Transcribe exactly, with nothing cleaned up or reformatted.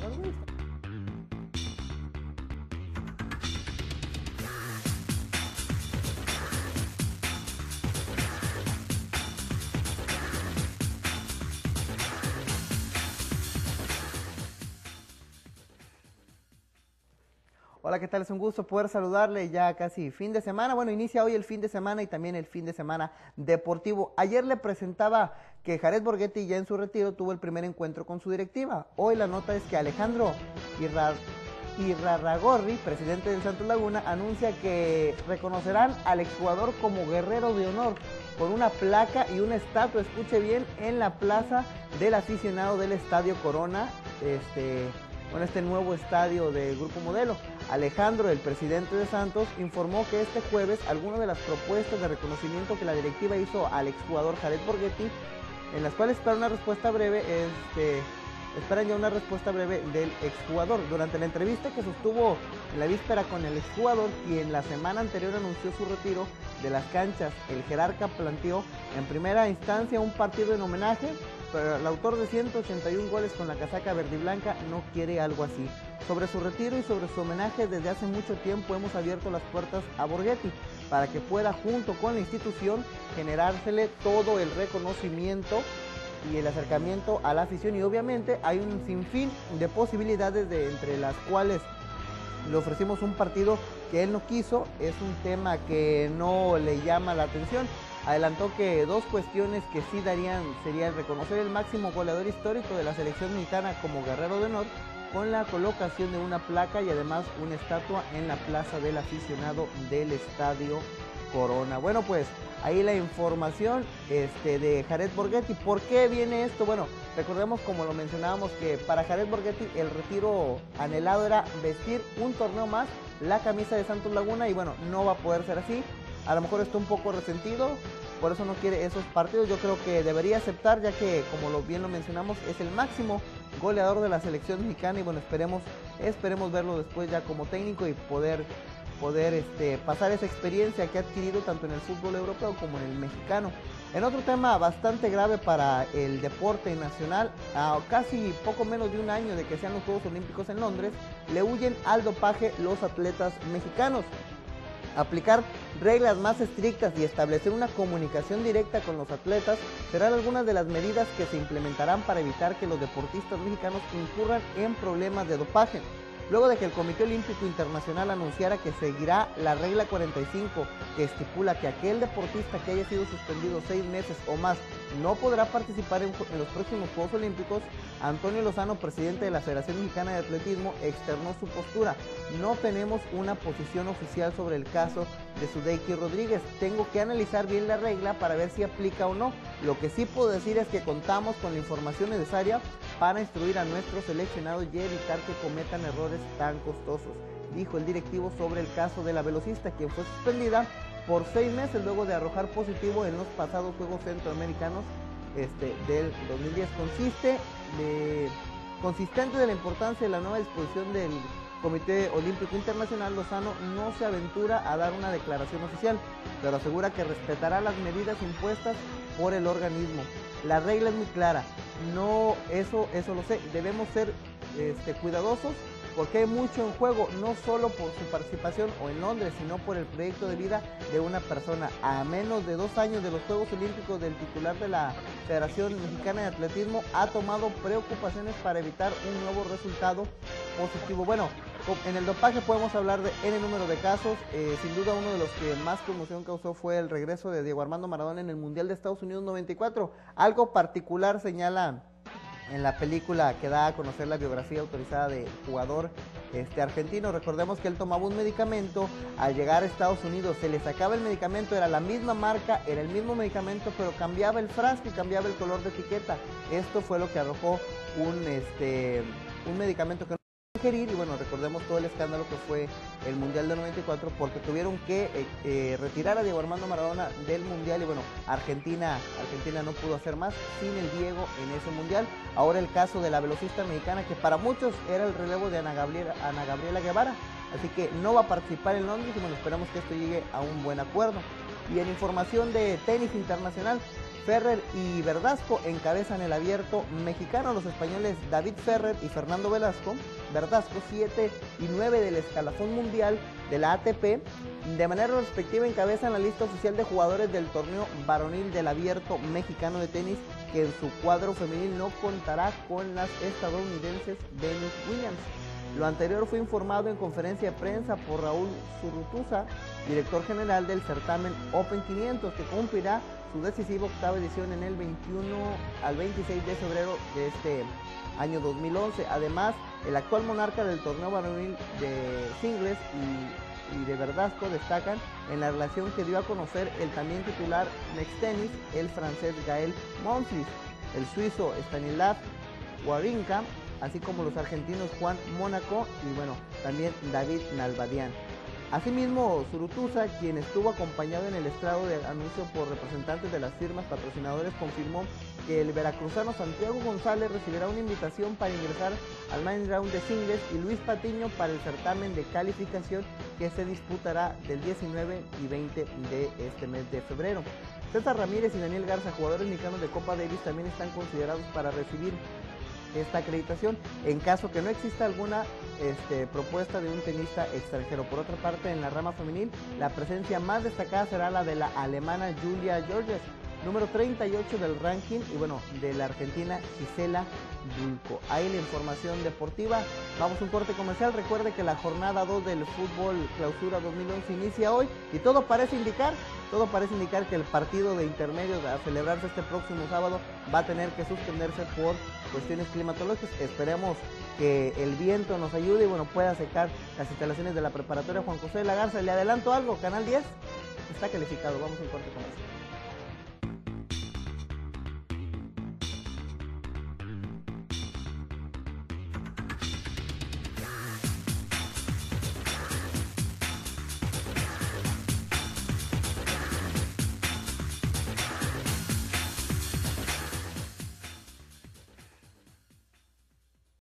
Nos gusta. Hola, ¿qué tal? Es un gusto poder saludarle ya casi fin de semana. Bueno, inicia hoy el fin de semana y también el fin de semana deportivo. Ayer le presentaba que Jared Borghetti ya en su retiro tuvo el primer encuentro con su directiva. Hoy la nota es que Alejandro Irra... Irarrágorri, presidente del Santos Laguna, anuncia que reconocerán al exjugador como guerrero de honor con una placa y una estatua, escuche bien, en la plaza del aficionado del Estadio Corona, este... con este nuevo estadio del Grupo Modelo. Alejandro, el presidente de Santos, informó que este jueves algunas de las propuestas de reconocimiento que la directiva hizo al exjugador Jared Borghetti, en las cuales espera una respuesta breve, este, esperan ya una respuesta breve del exjugador. Durante la entrevista que sostuvo en la víspera con el exjugador y en la semana anterior anunció su retiro de las canchas, el jerarca planteó en primera instancia un partido en homenaje, pero el autor de ciento ochenta y un goles con la casaca verde y blanca no quiere algo así. Sobre su retiro y sobre su homenaje, desde hace mucho tiempo hemos abierto las puertas a Borghetti para que pueda, junto con la institución, generársele todo el reconocimiento y el acercamiento a la afición, y obviamente hay un sinfín de posibilidades, de entre las cuales le ofrecimos un partido que él no quiso, es un tema que no le llama la atención. Adelantó que dos cuestiones que sí darían sería el reconocer el máximo goleador histórico de la selección mexicana como guerrero de honor, con la colocación de una placa y además una estatua en la plaza del aficionado del Estadio Corona. Bueno, pues ahí la información este, de Jared Borghetti. ¿Por qué viene esto? Bueno, recordemos, como lo mencionábamos, que para Jared Borghetti el retiro anhelado era vestir un torneo más la camisa de Santos Laguna, y bueno, no va a poder ser así. A lo mejor está un poco resentido, por eso no quiere esos partidos. Yo creo que debería aceptar, ya que, como lo bien lo mencionamos, es el máximo goleador de la selección mexicana, y bueno, esperemos, esperemos verlo después ya como técnico y poder, poder este, pasar esa experiencia que ha adquirido tanto en el fútbol europeo como en el mexicano. En otro tema bastante grave para el deporte nacional, a casi poco menos de un año de que sean los Juegos Olímpicos en Londres, le huyen al dopaje los atletas mexicanos. Aplicar reglas más estrictas y establecer una comunicación directa con los atletas serán algunas de las medidas que se implementarán para evitar que los deportistas mexicanos incurran en problemas de dopaje. Luego de que el Comité Olímpico Internacional anunciara que seguirá la regla cuarenta y cinco, que estipula que aquel deportista que haya sido suspendido seis meses o más no podrá participar en, en los próximos Juegos Olímpicos, Antonio Lozano, presidente de la Federación Mexicana de Atletismo, externó su postura. No tenemos una posición oficial sobre el caso de Sudeiki Rodríguez. Tengo que analizar bien la regla para ver si aplica o no. Lo que sí puedo decir es que contamos con la información necesaria para instruir a nuestros seleccionados y evitar que cometan errores tan costosos, dijo el directivo sobre el caso de la velocista, quien fue suspendida por seis meses luego de arrojar positivo en los pasados Juegos Centroamericanos este, del dos mil diez. Consiste de, consistente de la importancia de la nueva disposición del Comité Olímpico Internacional, Lozano no se aventura a dar una declaración oficial, pero asegura que respetará las medidas impuestas por el organismo. La regla es muy clara, no, eso, eso lo sé, debemos ser este, cuidadosos porque hay mucho en juego, no solo por su participación o en Londres, sino por el proyecto de vida de una persona. A menos de dos años de los Juegos Olímpicos, del titular de la Federación Mexicana de Atletismo ha tomado preocupaciones para evitar un nuevo resultado positivo. Bueno, en el dopaje podemos hablar de N número de casos. Eh, sin duda uno de los que más conmoción causó fue el regreso de Diego Armando Maradona en el Mundial de Estados Unidos noventa y cuatro. Algo particular señala en la película que da a conocer la biografía autorizada del jugador este, argentino. Recordemos que él tomaba un medicamento, al llegar a Estados Unidos se le sacaba el medicamento, era la misma marca, era el mismo medicamento, pero cambiaba el frasco y cambiaba el color de etiqueta. Esto fue lo que arrojó un, este, un medicamento que no ingerir, y bueno, recordemos todo el escándalo que fue el Mundial de noventa y cuatro, porque tuvieron que eh, eh, retirar a Diego Armando Maradona del Mundial, y bueno, Argentina, Argentina no pudo hacer más sin el Diego en ese Mundial. Ahora el caso de la velocista mexicana, que para muchos era el relevo de Ana Gabriela, Ana Gabriela Guevara, así que no va a participar en Londres, y bueno, esperamos que esto llegue a un buen acuerdo. Y en información de tenis internacional, Ferrer y Verdasco encabezan el abierto mexicano. Los españoles David Ferrer y Fernando Velasco, Verdasco siete y nueve del escalafón mundial de la A T P, de manera respectiva encabezan la lista oficial de jugadores del torneo varonil del abierto mexicano de tenis, que en su cuadro femenil no contará con las estadounidenses Venus Williams. Lo anterior fue informado en conferencia de prensa por Raúl Zurutuza, director general del certamen Open quinientos, que cumplirá su decisiva octava edición en el veintiuno al veintiséis de febrero de este año dos mil once. Además, el actual monarca del torneo varonil de singles y, y de Verdasco destacan en la relación que dio a conocer el también titular Next Tennis, el francés Gael Monfils, el suizo Stanislav Wawrinka, así como los argentinos Juan Mónaco y bueno, también David Nalbandian. Asimismo, Zurutuza, quien estuvo acompañado en el estrado de anuncio por representantes de las firmas patrocinadores, confirmó que el veracruzano Santiago González recibirá una invitación para ingresar al main round de singles y Luis Patiño para el certamen de calificación que se disputará del diecinueve y veinte de este mes de febrero. César Ramírez y Daniel Garza, jugadores mexicanos de Copa Davis, también están considerados para recibir esta acreditación en caso que no exista alguna este, propuesta de un tenista extranjero. Por otra parte, en la rama femenil, la presencia más destacada será la de la alemana Julia Georges, número treinta y ocho del ranking, y bueno, de la argentina Gisela Dulco. Ahí la información deportiva. Vamos a un corte comercial. Recuerde que la jornada dos del fútbol clausura dos mil once inicia hoy y todo parece indicar, todo parece indicar que el partido de intermedios a celebrarse este próximo sábado va a tener que suspenderse por cuestiones climatológicas. Esperemos que el viento nos ayude y bueno, pueda secar las instalaciones de la preparatoria Juan José de la Garza. Le adelanto algo, Canal diez está calificado. Vamos a un corte comercial.